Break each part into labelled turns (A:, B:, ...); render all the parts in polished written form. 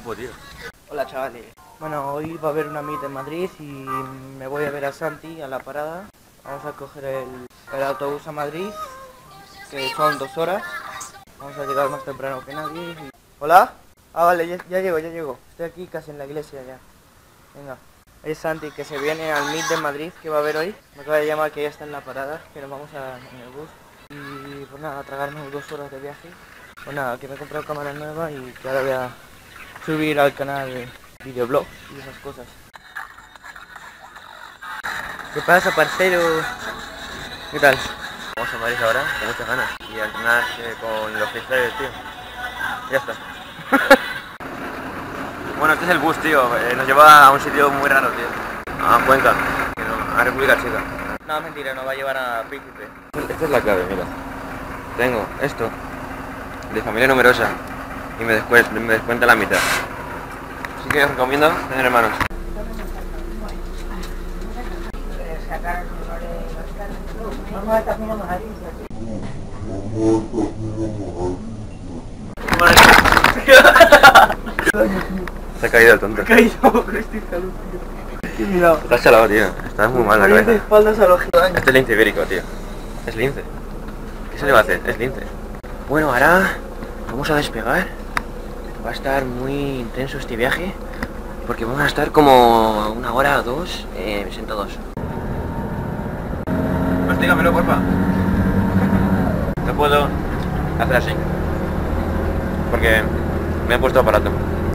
A: grupo, tío.
B: Hola chavales. Bueno, hoy va a haber una meet en Madrid y me voy a ver a Santi a la parada. Vamos a coger el autobús a Madrid, que son 2 horas. Vamos a llegar más temprano que nadie. ¿Hola? Ah, vale, ya llego. Estoy aquí casi en la iglesia ya. Venga. Es Santi, que se viene al meet de Madrid que va a haber hoy. Me acaba de llamar que ya está en la parada, que nos vamos en el bus. Y pues nada, a tragarnos 2 horas de viaje. Pues nada, que me he comprado cámara nueva y que ahora voy a subir al canal videoblog y esas cosas. ¿Qué pasa, parcero? ¿Qué tal?
A: Vamos a Madrid ahora, con muchas ganas. Y al final con los freestyles, tío. Ya está. Bueno, este es el bus, tío. Nos lleva a un sitio muy raro, tío. A Cuenca, a República Checa.
B: No, mentira, nos va a llevar a Príncipe.
A: Esta es la clave, mira. Tengo esto de familia numerosa y me descuenta la mitad. Así que os recomiendo tener hermanos. Se ha caído el tonto.
B: Caído, estoy salud, tío. Mira.
A: Estás chalado, tío. Estás muy mal la
B: de
A: cabeza.
B: espaldas a los gigantes.
A: Este es lince ibérico, tío. Es lince. ¿Qué se le va a hacer? Es lince. Bueno, ahora vamos a despegar. Va a estar muy intenso este viaje, porque vamos a estar como 1 hora o 2 sentados. Mastígamelo, porfa. No puedo hacer así, porque me he puesto aparato.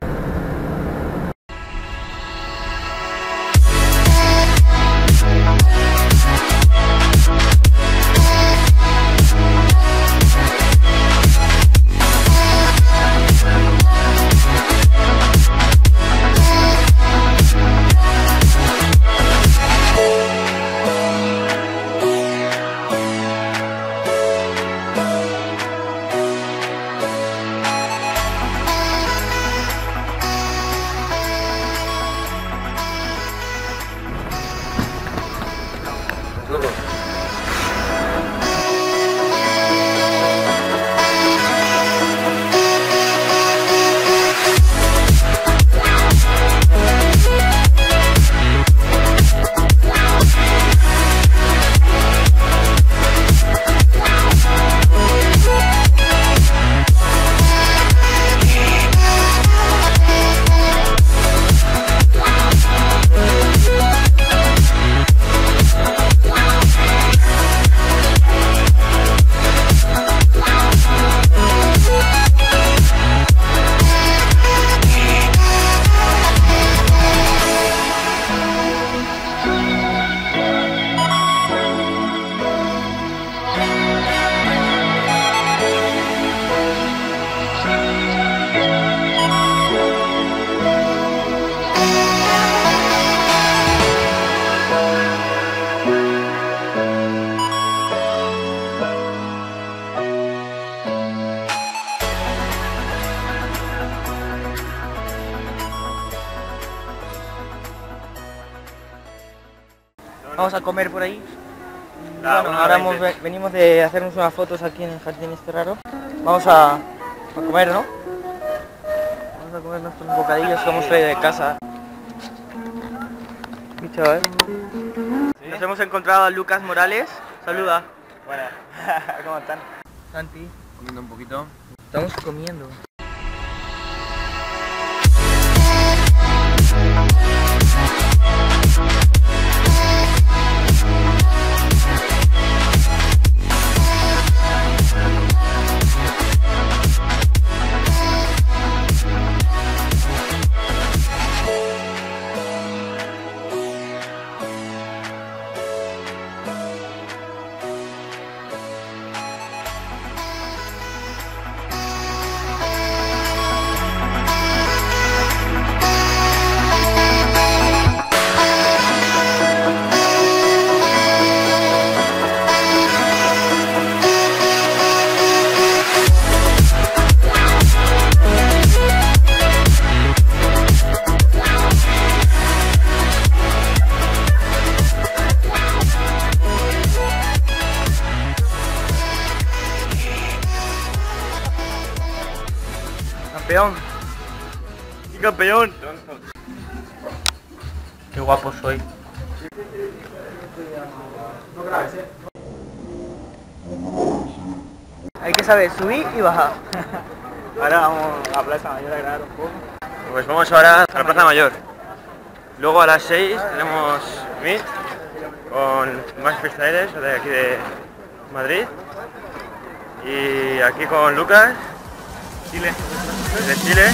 B: Vamos a comer por ahí. Bueno, ahora venimos de hacernos unas fotos aquí en el jardín este raro. Vamos a comer, ¿no? Vamos a comer nuestros bocadillos que hemos traído de casa. Mi chaval. ¿Sí? Nos hemos encontrado a Lucas Morales. Saluda.
A: Bueno,
B: ¿Cómo están? Santi.
A: comiendo un poquito.
B: Estamos comiendo. Campeón.
A: ¡Qué campeón!
B: Qué guapo soy.
A: No grabes,
B: Hay que saber subir y bajar.
C: Ahora vamos a la Plaza Mayor a grabar un poco.
A: Pues vamos ahora a la Plaza Mayor. Luego a las 6 tenemos Meet con más freestylers de aquí de Madrid. Y aquí con Lucas,
C: Chile.
A: de Chile.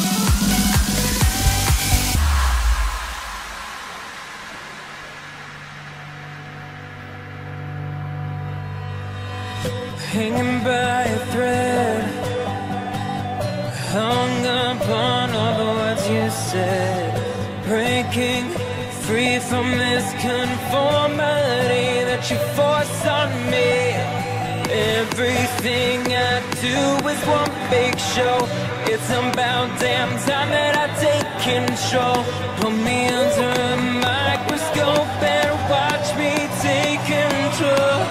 D: Hanging by a thread, hung upon all the words you said, breaking free from this conformity that you force on me. Everything I do is one big show. It's about damn time that I take control. Put me under a microscope and watch me take control.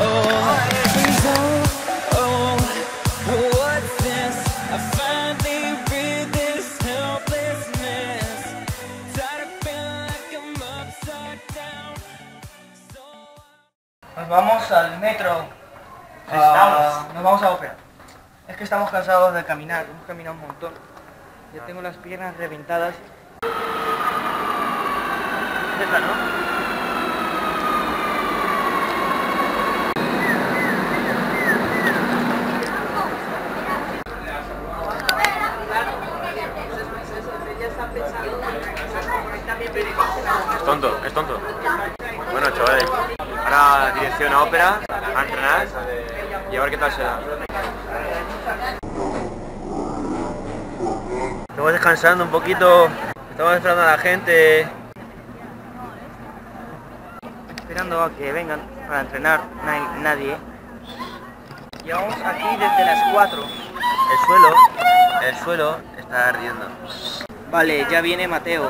D: Oh, what's this? I finally read this helplessness. Tired of feeling like I'm upside down.
B: Nos vamos al metro. Nos vamos a ópera. Es que estamos cansados de caminar, hemos caminado un montón. Ya tengo las piernas reventadas.
A: Esta, ¿no? Es tonto, es tonto. Bueno, chavales, ahora dirección a ópera, a entrenar y a ver qué tal se da. Estamos descansando un poquito, estamos esperando a la gente.
B: Esperando a que vengan para entrenar, no hay nadie. Llevamos aquí desde las 4.
A: El suelo está ardiendo.
B: Vale, ya viene Mateo.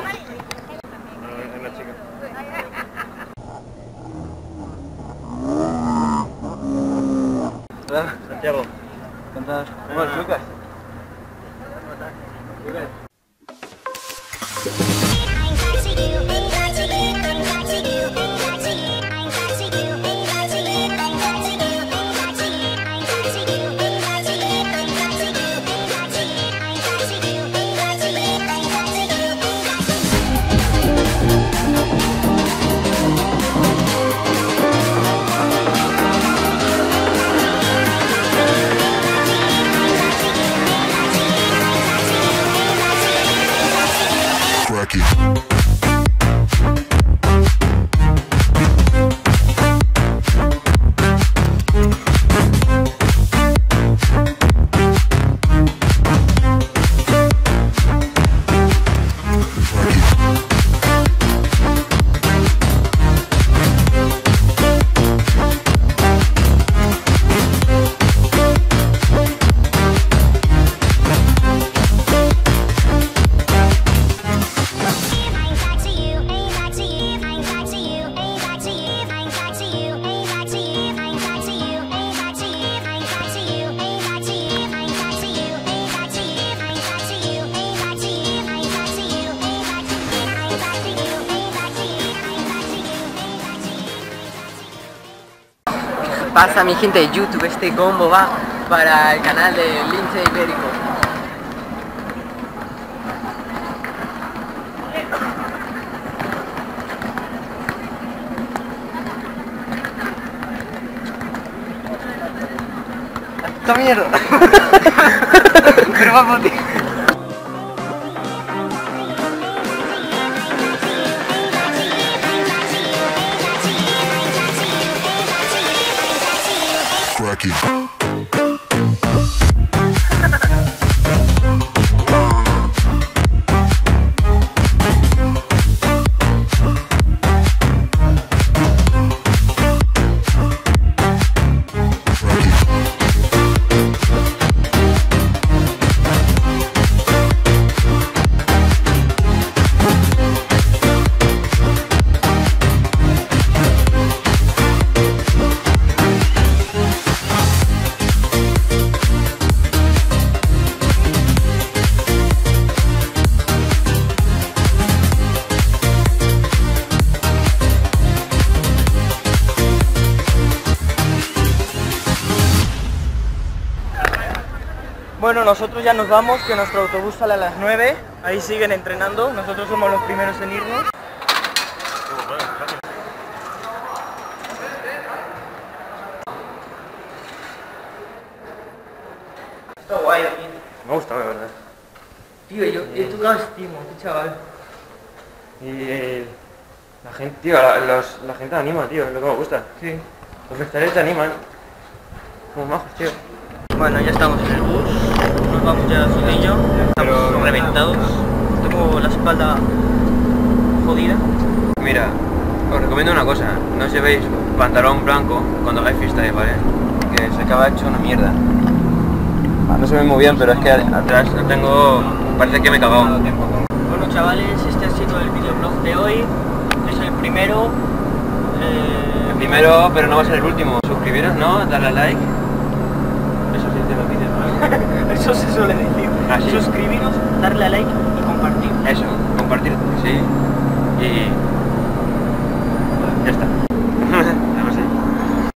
A: Hola, Santiago.
B: ¿Cuántas?
A: Bueno, Lucas.
E: Pasa mi gente de YouTube, este combo va para el canal de Lince Ibérico.
B: ¡Esta mierda! Pero vamos, tío. Bueno, nosotros ya nos vamos, que nuestro autobús sale a las 9. Ahí siguen entrenando, nosotros somos los primeros en irnos. Está guay aquí.
A: Me ha gustado, de verdad.
B: Tío, yo tocado estimo, qué chaval.
A: Y la gente, tío, la gente anima, tío, es lo que me gusta.
B: Sí.
A: Los vestuarios te animan. Como majos, tío.
B: Bueno, ya estamos en el bus, nos vamos ya Sol y yo, estamos reventados, tengo la espalda jodida.
A: Mira, os recomiendo una cosa, no os llevéis pantalón blanco cuando hagáis freestyle, ¿vale? Que se acaba hecho una mierda. No se ve muy bien, pero es que atrás no tengo... parece que me he cagado.
B: Bueno chavales, este ha sido el videoblog de hoy, es el primero.
A: El primero, pero no va a ser el último. Suscribiros, ¿no? Darle a like. Eso sí te lo pides, ¿no?
B: Eso se suele decir.
A: Ah, sí.
B: Suscribiros, darle a like y compartir.
A: Eso, compartir, sí. Y